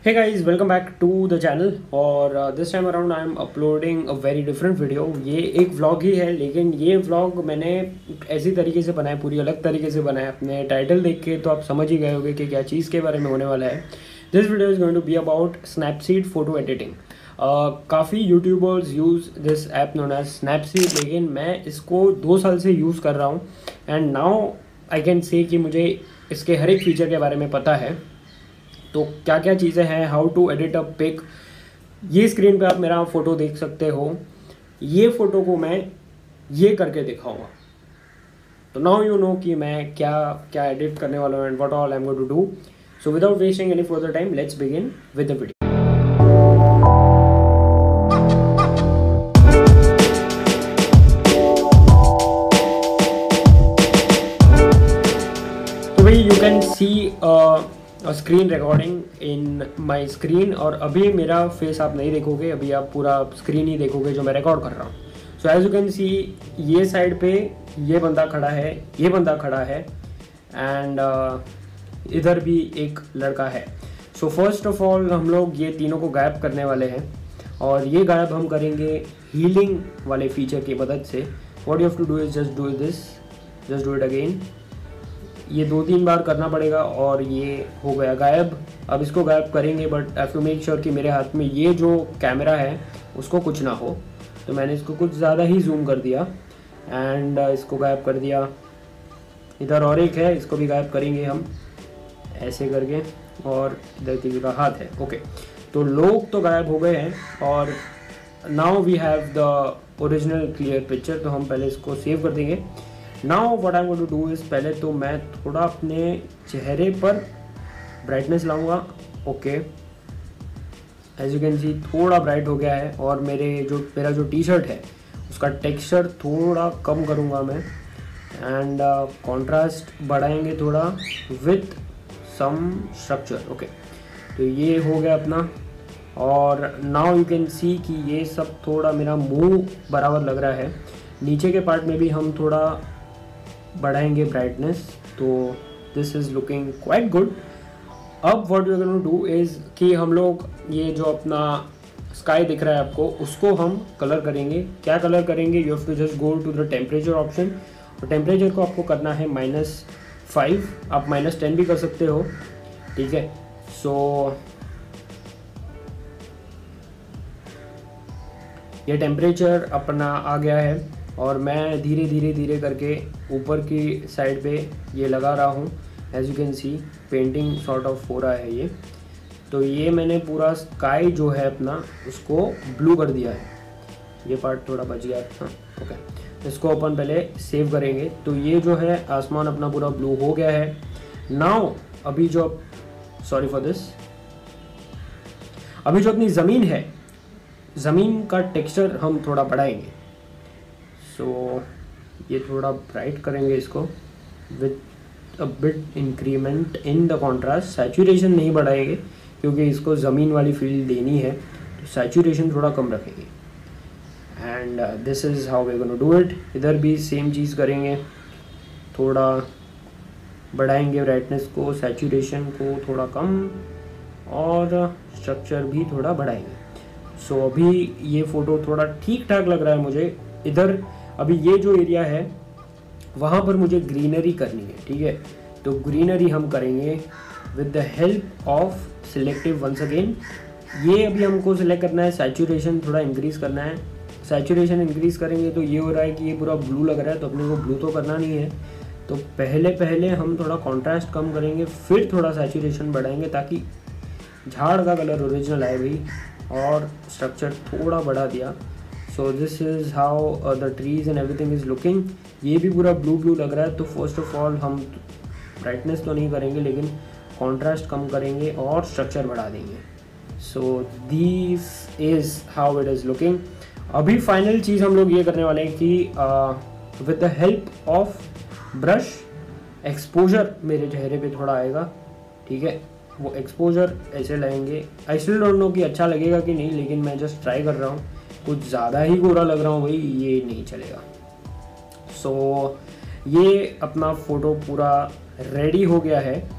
Hey guys, welcome back to the channel और this time around I am uploading a very different video। ये एक vlog ही है, लेकिन ये vlog मैंने ऐसी तरीके से बनाया, पूरी अलग तरीके से बनाया। अपने टाइटल देख के तो आप समझ ही गए होंगे कि क्या चीज़ के बारे में होने वाला है। This video is going to be about Snapseed photo editing. काफ़ी YouTubers use this app known as Snapseed, लेकिन मैं इसको 2 साल से यूज़ कर रहा हूँ and now I can say कि मुझे इसके हर एक फीचर के बारे में पता है। तो क्या क्या चीज़ें हैं, how to edit a pic. ये स्क्रीन पे आप मेरा फ़ोटो देख सकते हो। ये फ़ोटो को मैं ये करके दिखाऊंगा, तो नाउ यू नो कि मैं क्या क्या एडिट करने वाला हूँ and what all I am going to do. So without wasting any further time, let's begin with the video. तो भाई you can see screen recording in my screen, और अभी मेरा फेस आप नहीं देखोगे, अभी आप पूरा स्क्रीन ही देखोगे जो मैं रिकॉर्ड कर रहा हूँ। So as you can see, ये साइड पे ये बंदा खड़ा है, ये बंदा खड़ा है एंड इधर भी एक लड़का है। सो फर्स्ट ऑफ ऑल हम लोग ये तीनों को गायब करने वाले हैं, और ये गायब हम करेंगे हीलिंग वाले फीचर की मदद से। What you have to do is just do this, just do it again. ये 2-3 बार करना पड़ेगा और ये हो गया गायब। अब इसको गायब करेंगे, but I to make sure कि मेरे हाथ में ये जो कैमरा है उसको कुछ ना हो, तो मैंने इसको कुछ ज़्यादा ही जूम कर दिया एंड इसको गायब कर दिया। इधर और एक है, इसको भी गायब करेंगे हम ऐसे करके, और इधर किसी का हाथ है। ओके, तो लोग तो गायब हो गए हैं और now we have the original clear picture. तो हम पहले इसको सेव कर देंगे। Now what I am going to do is, पहले तो मैं थोड़ा अपने चेहरे पर ब्राइटनेस लाऊंगा। Okay, as you can see थोड़ा ब्राइट हो गया है, और मेरा जो टी शर्ट है उसका टेक्सचर थोड़ा कम करूंगा मैं एंड कॉन्ट्रास्ट बढ़ाएंगे थोड़ा विथ सम स्ट्रक्चर। ओके, तो ये हो गया अपना। और नाउ यू कैन सी कि ये सब थोड़ा मेरा मुंह बराबर लग रहा है। नीचे के पार्ट में भी हम थोड़ा बढ़ाएंगे ब्राइटनेस, तो this is looking quite good. अब what we are going to do is कि हम लोग ये जो अपना स्काई दिख रहा है आपको, उसको हम कलर करेंगे। क्या कलर करेंगे, you have to just go to the temperature option, और टेम्परेचर को आपको करना है -5, आप -10 भी कर सकते हो, ठीक है। सो ये टेम्परेचर अपना आ गया है, और मैं धीरे धीरे करके ऊपर की साइड पे ये लगा रहा हूँ। As you can see painting sort of हो रहा है ये। तो ये मैंने पूरा स्काई जो है अपना उसको ब्लू कर दिया है। ये पार्ट थोड़ा बच गया था। ओके, इसको अपन पहले सेव करेंगे। तो ये जो है आसमान अपना पूरा ब्लू हो गया है। नाउ अभी जो सॉरी फॉर दिस, अभी जो अपनी ज़मीन है, ज़मीन का टेक्सचर हम थोड़ा बढ़ाएंगे। सो ये थोड़ा ब्राइट करेंगे इसको with a bit increment in the contrast. Saturation नहीं बढ़ाएंगे क्योंकि इसको ज़मीन वाली फील देनी है, तो सैचुरेशन थोड़ा कम रखेंगे and this is how we gonna do it. इधर भी सेम चीज़ करेंगे, थोड़ा बढ़ाएंगे ब्राइटनेस को, सैचुरेशन को थोड़ा कम, और स्ट्रक्चर भी थोड़ा बढ़ाएंगे। सो अभी ये फ़ोटो थोड़ा ठीक ठाक लग रहा है मुझे। इधर अभी ये जो एरिया है वहाँ पर मुझे ग्रीनरी करनी है, ठीक है। तो ग्रीनरी हम करेंगे with the help of selective once again. ये अभी हमको सिलेक्ट करना है, सैचुरेशन थोड़ा इंक्रीज़ करना है। सैचुरेशन इंक्रीज़ करेंगे तो ये हो रहा है कि ये पूरा ब्लू लग रहा है, तो अपने को ब्लू तो करना नहीं है। तो पहले हम थोड़ा कॉन्ट्रास्ट कम करेंगे, फिर थोड़ा सैचुरेशन बढ़ाएंगे ताकि झाड़ का कलर ओरिजिनल आए भाई, और स्ट्रक्चर थोड़ा बढ़ा दिया। So this is how the trees and everything is looking. ये भी पूरा ब्लू लग रहा है। तो फर्स्ट ऑफ ऑल हम ब्राइटनेस तो नहीं करेंगे, लेकिन कॉन्ट्रास्ट कम करेंगे और स्ट्रक्चर बढ़ा देंगे। So this is how it is looking. अभी फाइनल चीज़ हम लोग ये करने वाले हैं कि with the help of brush exposure मेरे चेहरे पे थोड़ा आएगा, ठीक है। वो एक्सपोजर ऐसे लाएंगे। आई स्टिल डोंट नो कि अच्छा लगेगा कि नहीं, लेकिन मैं जस्ट ट्राई कर रहा हूँ। कुछ ज़्यादा ही गोरा लग रहा हूँ भाई, ये नहीं चलेगा। सो ये अपना फ़ोटो पूरा रेडी हो गया है।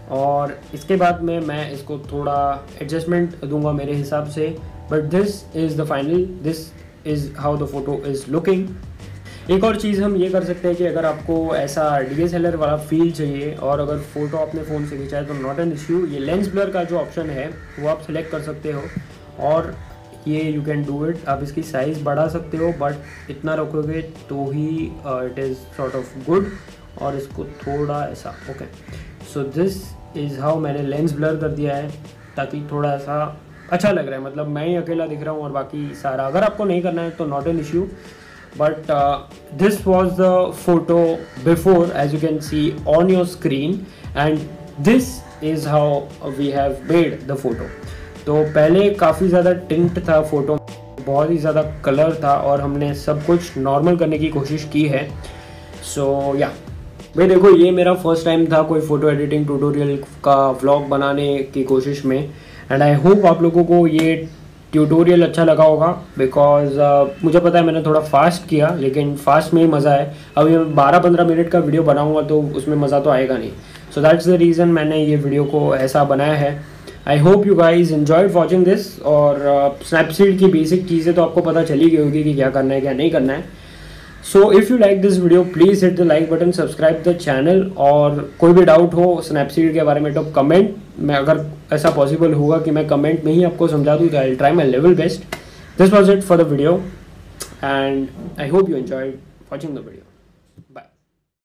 और इसके बाद में मैं इसको थोड़ा एडजस्टमेंट दूंगा मेरे हिसाब से, but this is the final, this is how the photo is looking. एक और चीज़ हम ये कर सकते हैं कि अगर आपको ऐसा DSLR वाला फील चाहिए और अगर फ़ोटो अपने फ़ोन से खिंचाए तो नॉट एन इश्यू, ये लेंस ब्लर का जो ऑप्शन है वो आप सिलेक्ट कर सकते हो और ये यू कैन डू इट। आप इसकी साइज़ बढ़ा सकते हो बट इतना रखोगे तो ही it is sort of good, और इसको थोड़ा ऐसा okay. So this is how मैंने लेंस ब्लर कर दिया है ताकि थोड़ा सा अच्छा लग रहा है, मतलब मैं ही अकेला दिख रहा हूँ और बाकी सारा। अगर आपको नहीं करना है तो not an issue, but this was the photo before, as you can see on your screen, and this is how we have made the photo। तो पहले काफ़ी ज़्यादा टिंट था फोटो, बहुत ही ज़्यादा कलर था और हमने सब कुछ नॉर्मल करने की कोशिश की है। सो या भाई देखो, ये मेरा फर्स्ट टाइम था कोई फ़ोटो एडिटिंग ट्यूटोरियल का व्लॉग बनाने की कोशिश में, एंड आई होप आप लोगों को ये ट्यूटोरियल अच्छा लगा होगा, बिकॉज मुझे पता है मैंने थोड़ा फास्ट किया, लेकिन फास्ट में ही मज़ा है। अभी मैं 12-15 मिनट का वीडियो बनाऊंगा तो उसमें मज़ा तो आएगा नहीं। सो दैट्स द रीज़न मैंने ये वीडियो को ऐसा बनाया है। I hope you guys enjoyed watching this. और स्नैपसीड की बेसिक चीज़ें तो आपको पता चली गई होगी कि क्या करना है क्या नहीं करना है। So if you like this video please hit the like button, subscribe the channel, और कोई भी डाउट हो स्नैपसीड के बारे में तो कमेंट में, अगर ऐसा पॉसिबल होगा कि मैं कमेंट में ही आपको समझा दूँ तो I will try my level best. This was it for the video and I hope you enjoyed watching the video.